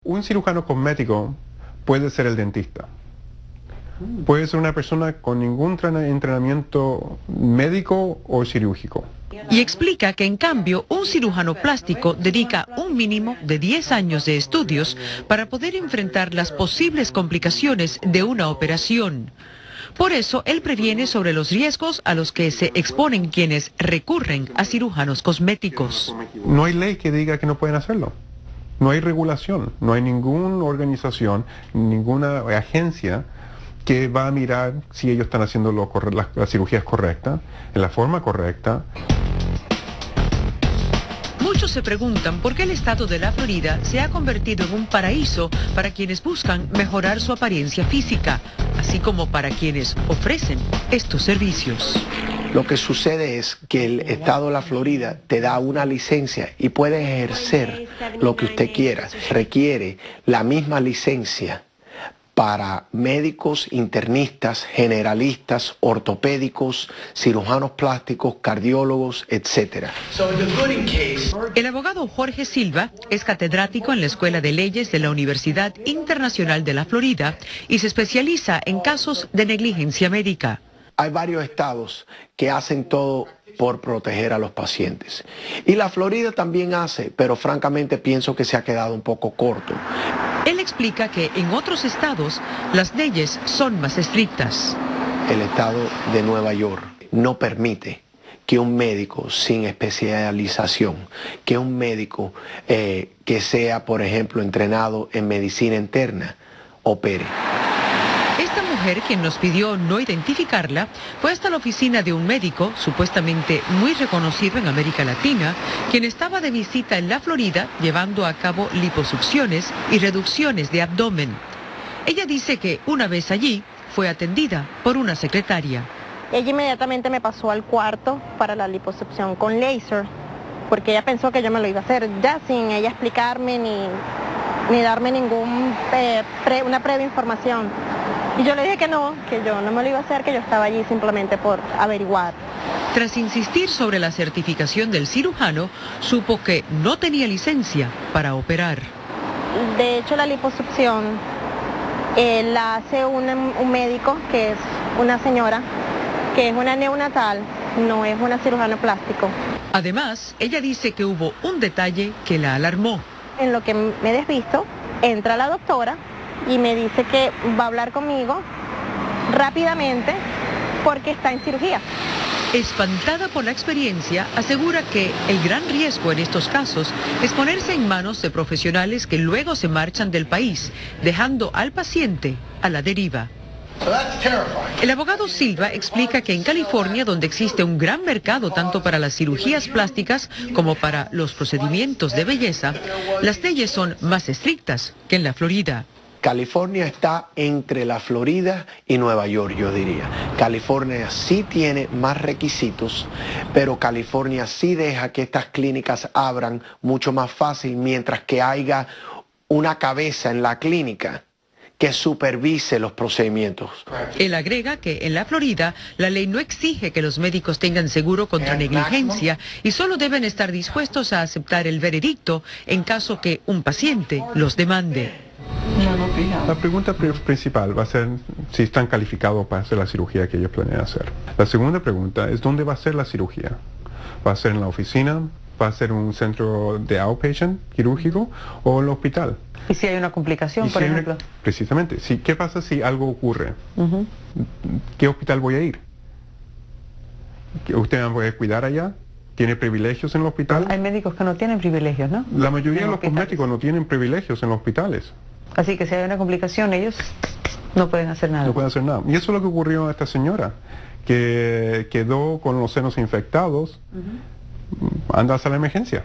Un cirujano cosmético puede ser el dentista. Puede ser una persona con ningún entrenamiento médico o cirúrgico. Y explica que en cambio un cirujano plástico dedica un mínimo de 10 años de estudios para poder enfrentar las posibles complicaciones de una operación. Por eso él previene sobre los riesgos a los que se exponen quienes recurren a cirujanos cosméticos. No hay ley que diga que no pueden hacerlo. No hay regulación, no hay ninguna organización, ninguna agencia que va a mirar si ellos están haciendo las cirugías correctas, en la forma correcta. Muchos se preguntan por qué el estado de la Florida se ha convertido en un paraíso para quienes buscan mejorar su apariencia física, así como para quienes ofrecen estos servicios. Lo que sucede es que el estado de la Florida te da una licencia y puedes ejercer lo que usted quiera. Requiere la misma licencia para médicos, internistas, generalistas, ortopédicos, cirujanos plásticos, cardiólogos, etc. El abogado Jorge Silva es catedrático en la Escuela de Leyes de la Universidad Internacional de la Florida y se especializa en casos de negligencia médica. Hay varios estados que hacen todo por proteger a los pacientes. Y la Florida también hace, pero francamente pienso que se ha quedado un poco corto. Él explica que en otros estados las leyes son más estrictas. El estado de Nueva York no permite que un médico sin especialización, que un médico que sea, por ejemplo, entrenado en medicina interna, opere. Esta mujer, quien nos pidió no identificarla, fue hasta la oficina de un médico, supuestamente muy reconocido en América Latina, quien estaba de visita en la Florida llevando a cabo liposucciones y reducciones de abdomen. Ella dice que una vez allí fue atendida por una secretaria. Ella inmediatamente me pasó al cuarto para la liposucción con láser, porque ella pensó que yo me lo iba a hacer, ya sin ella explicarme ni darme una previa información. Y yo le dije que no, que yo no me lo iba a hacer, que yo estaba allí simplemente por averiguar. Tras insistir sobre la certificación del cirujano, supo que no tenía licencia para operar. De hecho, la liposucción la hace un médico, que es una señora, que es una neonatal, no es una cirujano plástico. Además, ella dice que hubo un detalle que la alarmó. En lo que me desvisto, entra la doctora y me dice que va a hablar conmigo rápidamente porque está en cirugía. Espantada por la experiencia, asegura que el gran riesgo en estos casos es ponerse en manos de profesionales que luego se marchan del país, dejando al paciente a la deriva. El abogado Silva explica que en California, donde existe un gran mercado tanto para las cirugías plásticas como para los procedimientos de belleza, las leyes son más estrictas que en la Florida. California está entre la Florida y Nueva York, yo diría. California sí tiene más requisitos, pero California sí deja que estas clínicas abran mucho más fácil, mientras que haya una cabeza en la clínica que supervise los procedimientos. Él agrega que en la Florida la ley no exige que los médicos tengan seguro contra negligencia y solo deben estar dispuestos a aceptar el veredicto en caso que un paciente los demande. La pregunta principal va a ser si están calificados para hacer la cirugía que ellos planean hacer. La segunda pregunta es dónde va a ser la cirugía. ¿Va a ser en la oficina? ¿Va a ser un centro de outpatient quirúrgico o en el hospital? ¿Y si hay una complicación, por ejemplo? Precisamente. Sí, ¿qué pasa si algo ocurre? ¿Qué hospital voy a ir? ¿Usted me puede cuidar allá? ¿Tiene privilegios en el hospital? Hay médicos que no tienen privilegios, ¿no? La mayoría de los cosméticos no tienen privilegios en los hospitales. Así que si hay una complicación, ellos no pueden hacer nada. No pueden hacer nada. Y eso es lo que ocurrió a esta señora, que quedó con los senos infectados, anda a la emergencia.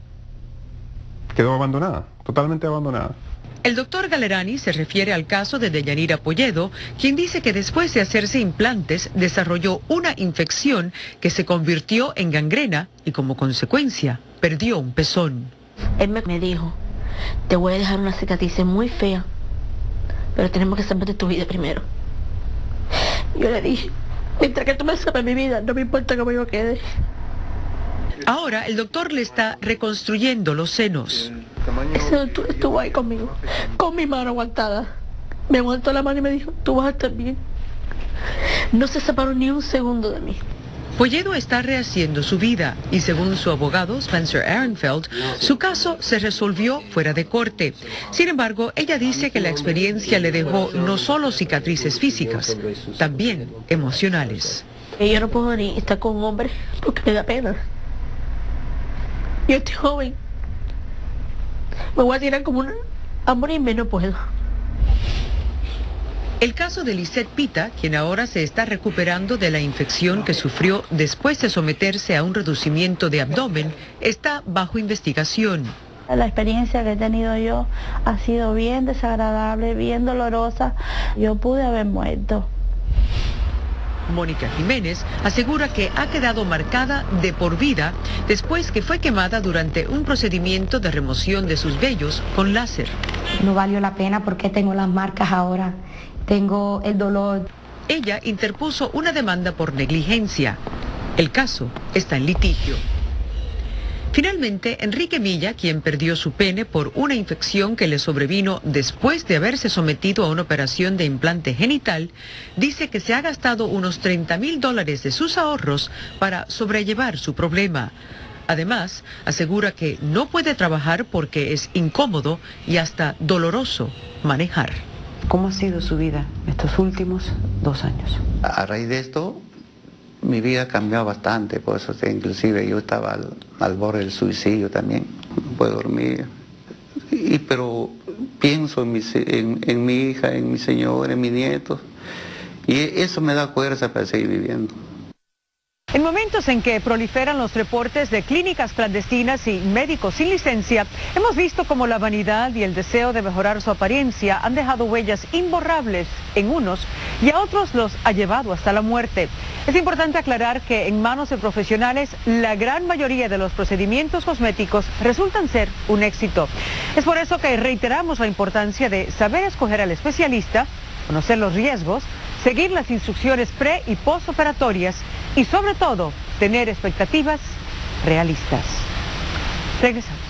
Quedó abandonada, totalmente abandonada. El doctor Galerani se refiere al caso de Deyanira Polledo, quien dice que después de hacerse implantes desarrolló una infección que se convirtió en gangrena y como consecuencia perdió un pezón. Él me dijo, te voy a dejar una cicatriz muy fea, pero tenemos que salvar de tu vida primero. Yo le dije, mientras que tú me salves mi vida, no me importa cómo yo quede. Ahora el doctor le está reconstruyendo los senos. Ese doctor estuvo ahí conmigo, con mi mano aguantada. Me aguantó la mano y me dijo, tú vas a estar bien. No se separó ni un segundo de mí. Polledo está rehaciendo su vida y según su abogado Spencer Ehrenfeld, su caso se resolvió fuera de corte. Sin embargo, ella dice que la experiencia le dejó no solo cicatrices físicas, también emocionales. Yo no puedo ni estar con un hombre porque me da pena. Yo estoy joven. Me voy a tirar como una... a morirme no puedo. El caso de Lisette Pita, quien ahora se está recuperando de la infección que sufrió después de someterse a un reducimiento de abdomen, está bajo investigación. La experiencia que he tenido yo ha sido bien desagradable, bien dolorosa. Yo pude haber muerto. Mónica Jiménez asegura que ha quedado marcada de por vida después que fue quemada durante un procedimiento de remoción de sus vellos con láser. No valió la pena porque tengo las marcas ahora, tengo el dolor. Ella interpuso una demanda por negligencia. El caso está en litigio. Finalmente, Enrique Milla, quien perdió su pene por una infección que le sobrevino después de haberse sometido a una operación de implante genital, dice que se ha gastado unos $30,000 de sus ahorros para sobrellevar su problema. Además, asegura que no puede trabajar porque es incómodo y hasta doloroso manejar. ¿Cómo ha sido su vida estos últimos 2 años? A raíz de esto, mi vida ha cambiado bastante, por eso inclusive yo estaba al borde del suicidio también, no puedo dormir. Pero pienso en mi hija, en mi señor, en mis nietos, y eso me da fuerza para seguir viviendo. En momentos en que proliferan los reportes de clínicas clandestinas y médicos sin licencia, hemos visto cómo la vanidad y el deseo de mejorar su apariencia han dejado huellas imborrables en unos y a otros los ha llevado hasta la muerte. Es importante aclarar que en manos de profesionales la gran mayoría de los procedimientos cosméticos resultan ser un éxito. Es por eso que reiteramos la importancia de saber escoger al especialista, conocer los riesgos, seguir las instrucciones pre- y postoperatorias y sobre todo tener expectativas realistas. Regresamos.